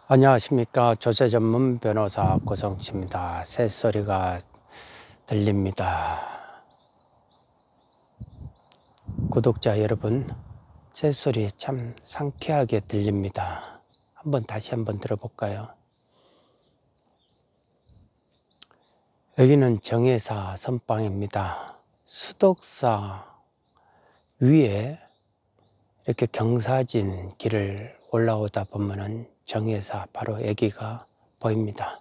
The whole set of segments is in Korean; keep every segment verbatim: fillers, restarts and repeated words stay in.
안녕하십니까. 조세 전문 변호사 고성치입니다. 새소리가 들립니다. 구독자 여러분, 새소리 참 상쾌하게 들립니다. 한번 다시 한번 들어볼까요? 여기는 정혜사 선방입니다. 수덕사 위에 이렇게 경사진 길을 올라오다 보면은 정혜사 바로 여기가 보입니다.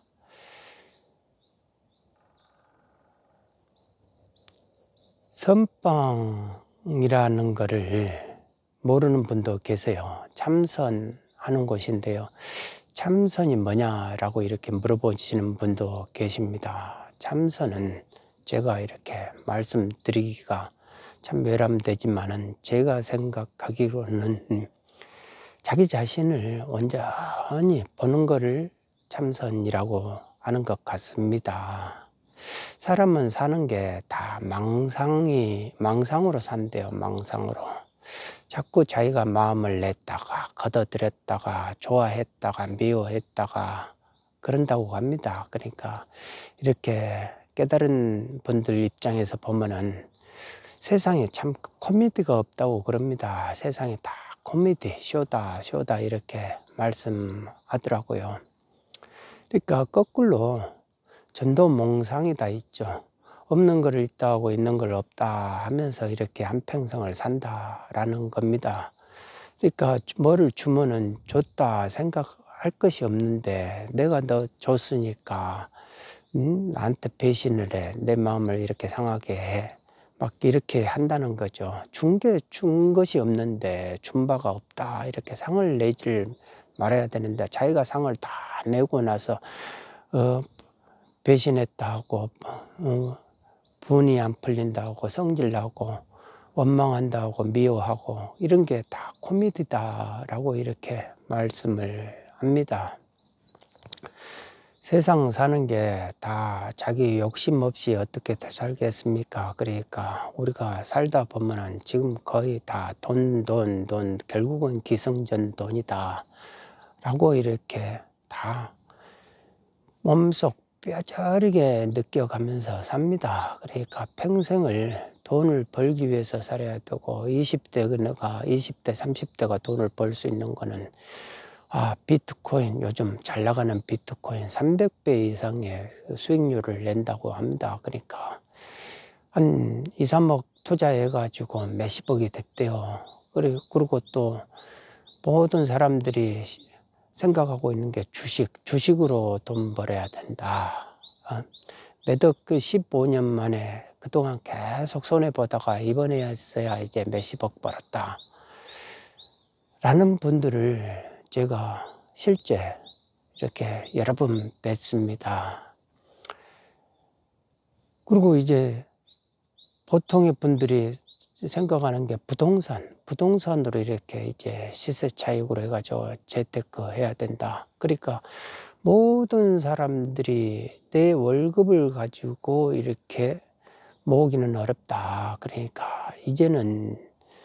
선방이라는 것을 모르는 분도 계세요. 참선하는 곳인데요. 참선이 뭐냐라고 이렇게 물어보시는 분도 계십니다. 참선은 제가 이렇게 말씀드리기가 참 외람되지만은 제가 생각하기로는 자기 자신을 온전히 보는 것을 참선이라고 하는 것 같습니다. 사람은 사는 게 다 망상이, 망상으로 산대요, 망상으로. 자꾸 자기가 마음을 냈다가, 걷어들였다가, 좋아했다가, 미워했다가, 그런다고 합니다. 그러니까, 이렇게 깨달은 분들 입장에서 보면은 세상에 참 코미디가 없다고 그럽니다. 세상에 다 코미디, 쇼다, 쇼다, 이렇게 말씀하더라고요. 그러니까, 거꾸로 전도몽상이 다 있죠. 없는 것을 있다 하고 있는 걸 없다 하면서 이렇게 한평생을 산다라는 겁니다. 그러니까 뭐를 주면은 줬다 생각할 것이 없는데 내가 너 줬으니까 음, 나한테 배신을 해. 내 마음을 이렇게 상하게 해. 막 이렇게 한다는 거죠. 준 게 준 것이 없는데 준 바가 없다 이렇게 상을 내질 말아야 되는데 자기가 상을 다 내고 나서 어, 배신했다 하고 어, 분이 안 풀린다 하고 성질나고 원망한다 하고 미워하고 이런 게 다 코미디다라고 이렇게 말씀을 합니다. 세상 사는 게 다 자기 욕심 없이 어떻게 살겠습니까? 그러니까 우리가 살다 보면은 지금 거의 다 돈, 돈, 돈, 결국은 기승전 돈이다 라고 이렇게 다 몸속 뼈저리게 느껴가면서 삽니다. 그러니까 평생을 돈을 벌기 위해서 살아야 되고 이십 대가 이십 대 삼십 대가 돈을 벌 수 있는 거는 아 비트코인 요즘 잘 나가는 비트코인 삼백 배 이상의 수익률을 낸다고 합니다. 그러니까 한 이, 삼억 투자해 가지고 몇십억이 됐대요. 그리고 또 모든 사람들이 생각하고 있는 게 주식, 주식으로 돈 벌어야 된다. 어? 매덕 그 십오 년 만에 그동안 계속 손해보다가 이번에서야 이제 몇십억 벌었다. 라는 분들을 제가 실제 이렇게 여러 번 뵀습니다. 그리고 이제 보통의 분들이 생각하는 게 부동산, 부동산으로 이렇게 이제 시세 차익으로 해가지고 재테크 해야 된다. 그러니까 모든 사람들이 내 월급을 가지고 이렇게 모으기는 어렵다. 그러니까 이제는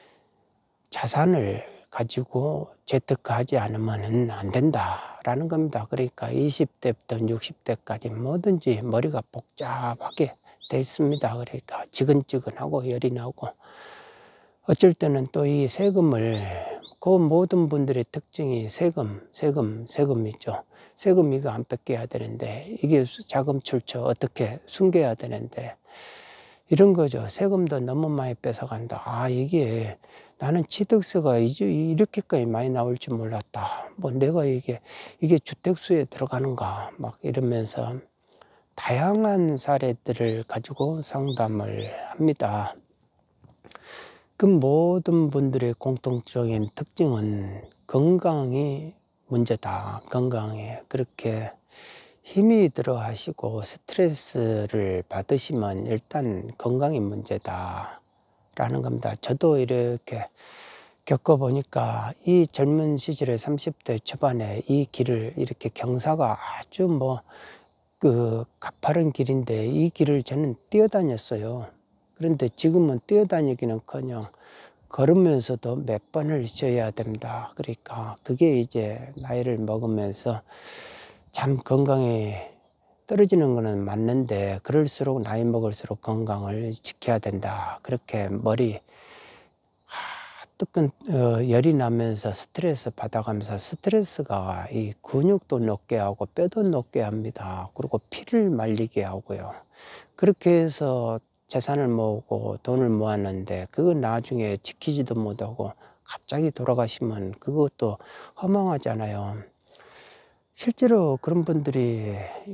자산을 가지고 재테크하지 않으면 안 된다라는 겁니다. 그러니까 이십 대부터 육십 대까지 뭐든지 머리가 복잡하게 돼 있습니다. 그러니까 지근지근하고 열이 나고 어쩔 때는 또 이 세금을 그 모든 분들의 특징이 세금, 세금, 세금이죠. 세금 이거 안 뺏겨야 되는데 이게 자금 출처 어떻게 숨겨야 되는데 이런 거죠. 세금도 너무 많이 뺏어간다. 아 이게 나는 취득세가 이렇게까지 많이 나올 줄 몰랐다. 뭐 내가 이게 이게 주택수에 들어가는가 막 이러면서 다양한 사례들을 가지고 상담을 합니다. 그 모든 분들의 공통적인 특징은 건강이 문제다. 건강에 그렇게 힘이 들어 하시고 스트레스를 받으시면 일단 건강이 문제다 라는 겁니다. 저도 이렇게 겪어보니까 이 젊은 시절에 삼십 대 초반에 이 길을 이렇게 경사가 아주 뭐 그 가파른 길인데 이 길을 저는 뛰어다녔어요. 그런데 지금은 뛰어다니기는커녕 걸으면서도 몇 번을 쉬어야 된다. 그러니까 그게 이제 나이를 먹으면서 참 건강이 떨어지는 거는 맞는데 그럴수록 나이 먹을수록 건강을 지켜야 된다. 그렇게 머리 하, 뜨끈 어, 열이 나면서 스트레스 받아가면서 스트레스가 이 근육도 녹게 하고 뼈도 녹게 합니다. 그리고 피를 말리게 하고요. 그렇게 해서 재산을 모으고 돈을 모았는데 그거 나중에 지키지도 못하고 갑자기 돌아가시면 그것도 허망하잖아요. 실제로 그런 분들이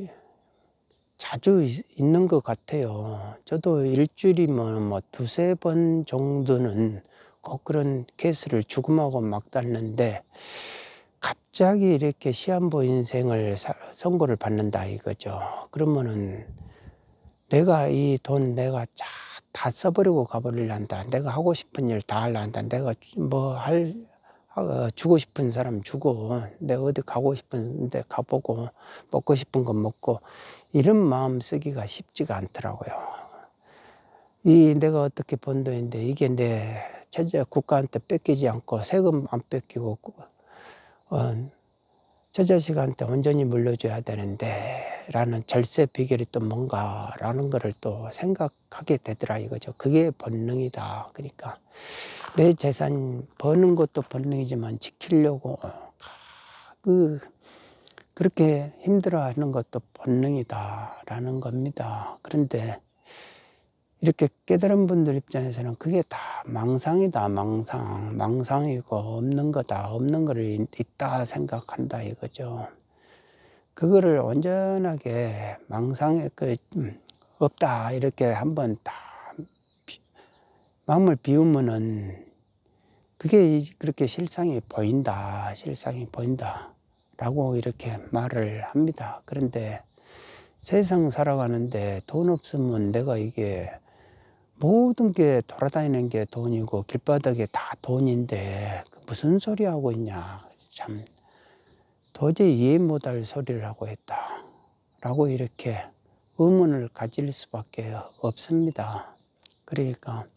자주 있 있는 것 같아요. 저도 일 주일이면 뭐 두세 번 정도는 꼭 그런 케이스를 죽음하고 맞닿는데 갑자기 이렇게 시한부 인생을 사 선고를 받는다 이거죠. 그러면은 '내가 이 돈 내가 자 다 써 버리고 가 버릴란다. 내가 하고 싶은 일 다 할란다. 내가 뭐 할 어 주고 싶은 사람 주고 내가 어디 가고 싶은 데 가 보고 먹고 싶은 거 먹고' 이런 마음 쓰기가 쉽지가 않더라고요. 이 내가 어떻게 번 돈인데 이게 내 처자 국가한테 뺏기지 않고 세금 안 뺏기고 어 처자식한테 온전히 물려줘야 되는데 라는 절세 비결이 또 뭔가라는 거를 또 생각하게 되더라 이거죠. 그게 본능이다. 그러니까 내 재산 버는 것도 본능이지만 지키려고 그 그렇게 힘들어하는 것도 본능이다라는 겁니다. 그런데 이렇게 깨달은 분들 입장에서는 그게 다 망상이다 망상. 망상이고 없는 거다. 없는 거를 있다 생각한다 이거죠. 그거를 온전하게 망상에 그 음 없다 이렇게 한번 다 비 마음을 비우면은 그게 이 그렇게 실상이 보인다. 실상이 보인다라고 이렇게 말을 합니다. 그런데 세상 살아가는데 돈 없으면 내가 이게 모든 게 돌아다니는 게 돈이고 길바닥에 다 돈인데 그 무슨 소리 하고 있냐. 참 도저히 이해 못할 소리를 하고 있다라고 이렇게 의문을 가질 수밖에 없습니다. 그러니까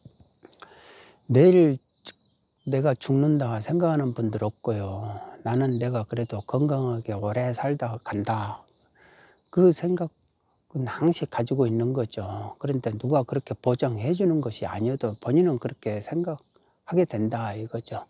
내일 내가 죽는다 생각하는 분들 없고요. 나는 내가 그래도 건강하게 오래 살다 간다. 그 생각은 항시 가지고 있는 거죠. 그런데 누가 그렇게 보장해 주는 것이 아니어도 본인은 그렇게 생각하게 된다 이거죠.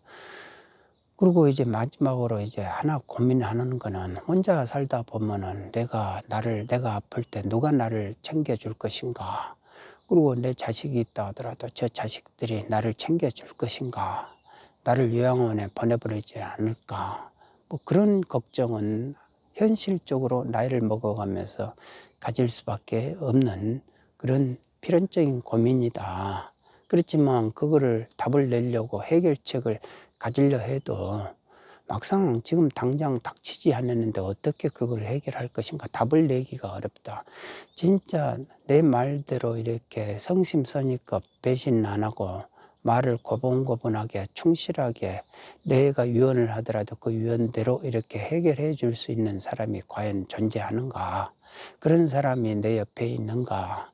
그리고 이제 마지막으로 이제 하나 고민하는 거는 혼자 살다 보면은 내가 나를 내가 아플 때 누가 나를 챙겨 줄 것인가. 그리고 내 자식이 있다 하더라도 저 자식들이 나를 챙겨 줄 것인가. 나를 요양원에 보내버리지 않을까. 뭐 그런 걱정은 현실적으로 나이를 먹어가면서 가질 수밖에 없는 그런 필연적인 고민이다. 그렇지만 그거를 답을 내려고 해결책을 가지려 해도 막상 지금 당장 닥치지 않았는데 어떻게 그걸 해결할 것인가 답을 내기가 어렵다. 진짜 내 말대로 이렇게 성심성의껏 배신 안 하고 말을 고분고분하게 충실하게 내가 유언을 하더라도 그 유언대로 이렇게 해결해 줄 수 있는 사람이 과연 존재하는가. 그런 사람이 내 옆에 있는가.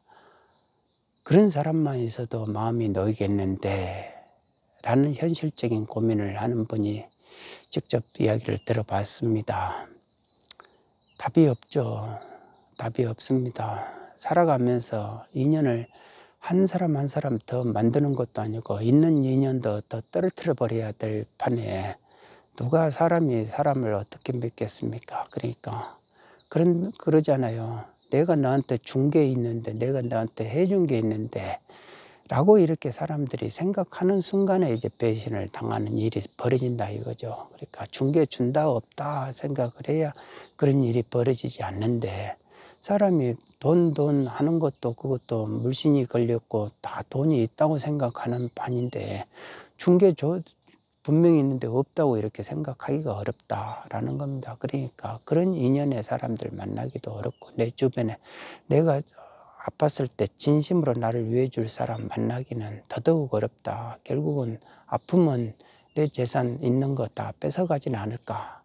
그런 사람만 있어도 마음이 놓이겠는데 라는 현실적인 고민을 하는 분이 직접 이야기를 들어봤습니다. 답이 없죠. 답이 없습니다. 살아가면서 인연을 한 사람 한 사람 더 만드는 것도 아니고 있는 인연도 더 떨어뜨려 버려야 될 판에 누가 사람이 사람을 어떻게 믿겠습니까? 그러니까 그런 그러잖아요. 내가 너한테 준 게 있는데 내가 너한테 해준 게 있는데 라고 이렇게 사람들이 생각하는 순간에 이제 배신을 당하는 일이 벌어진다 이거죠. 그러니까 준 게 준다 없다 생각을 해야 그런 일이 벌어지지 않는데 사람이 돈, 돈 하는 것도 그것도 물신이 걸렸고 다 돈이 있다고 생각하는 판인데 준 게 분명히 있는데 없다고 이렇게 생각하기가 어렵다라는 겁니다. 그러니까 그런 인연의 사람들 만나기도 어렵고 내 주변에 내가 아팠을 때 진심으로 나를 위해 줄 사람 만나기는 더더욱 어렵다. 결국은 아프면 내 재산 있는 거 다 뺏어가지는 않을까.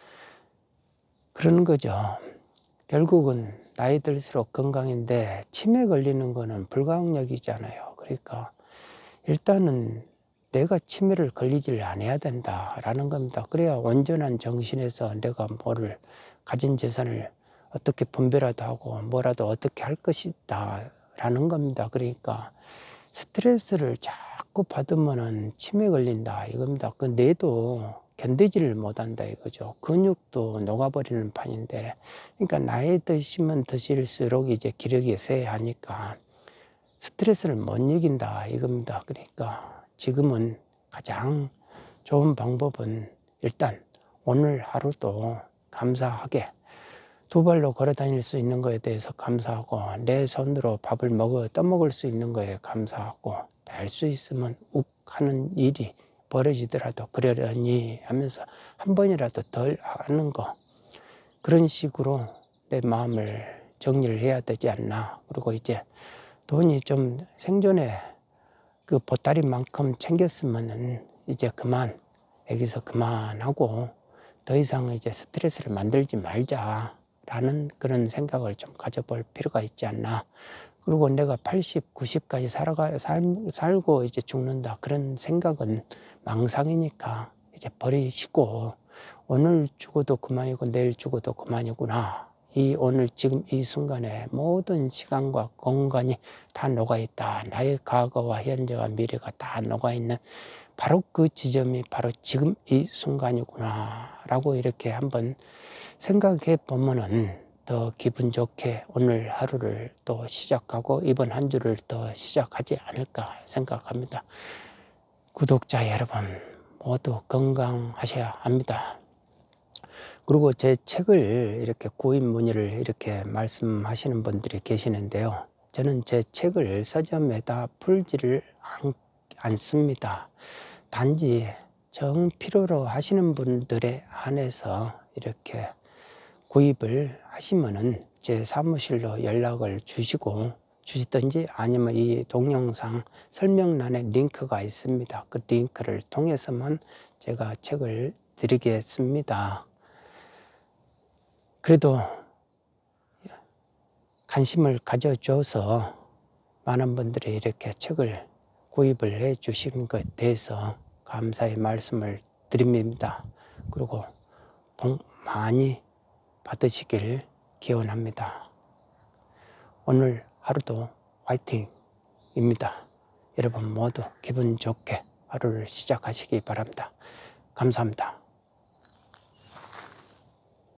그러는 거죠. 결국은 나이 들수록 건강인데 치매 걸리는 거는 불가항력이잖아요. 그러니까 일단은 내가 치매를 걸리질 않아야 된다라는 겁니다. 그래야 온전한 정신에서 내가 뭐를 가진 재산을 어떻게 분배라도 하고 뭐라도 어떻게 할 것이다 라는 겁니다. 그러니까 스트레스를 자꾸 받으면은 치매 걸린다 이겁니다. 그 뇌도 견디지를 못한다 이거죠. 근육도 녹아버리는 판인데, 그러니까 나이 드시면 드실수록 이제 기력이 쇠하니까 스트레스를 못 이긴다 이겁니다. 그러니까 지금은 가장 좋은 방법은 일단 오늘 하루도 감사하게 두 발로 걸어 다닐 수 있는 것에 대해서 감사하고, 내 손으로 밥을 먹어 떠먹을 수 있는 거에 감사하고, 될 수 있으면 욱 하는 일이 벌어지더라도 그러려니 하면서 한 번이라도 덜 하는 거, 그런 식으로 내 마음을 정리를 해야 되지 않나. 그리고 이제 돈이 좀 생존에 그 보따리만큼 챙겼으면은 이제 그만, 여기서 그만하고 더 이상 이제 스트레스를 만들지 말자라는 그런 생각을 좀 가져볼 필요가 있지 않나. 그리고 내가 팔십, 구십까지 살아가, 살, 살고 이제 죽는다, 그런 생각은 망상이니까 이제 버리시고, 오늘 죽어도 그만이고 내일 죽어도 그만이구나. 이 오늘 지금 이 순간에 모든 시간과 공간이 다 녹아있다. 나의 과거와 현재와 미래가 다 녹아있는 바로 그 지점이 바로 지금 이 순간이구나 라고 이렇게 한번 생각해 보면은 더 기분 좋게 오늘 하루를 또 시작하고 이번 한 주를 더 시작하지 않을까 생각합니다. 구독자 여러분 모두 건강하셔야 합니다. 그리고 제 책을 이렇게 구입 문의를 이렇게 말씀하시는 분들이 계시는데요. 저는 제 책을 서점에다 풀지를 않, 않습니다. 단지 정 필요로 하시는 분들에 한해서 이렇게 구입을 하시면은 제 사무실로 연락을 주시고 주시든지, 아니면 이 동영상 설명란에 링크가 있습니다. 그 링크를 통해서만 제가 책을 드리겠습니다. 그래도 관심을 가져줘서 많은 분들이 이렇게 책을 구입을 해 주신 것에 대해서 감사의 말씀을 드립니다. 그리고 복 많이 받으시길 기원합니다. 오늘 하루도 화이팅입니다. 여러분 모두 기분 좋게 하루를 시작하시기 바랍니다. 감사합니다.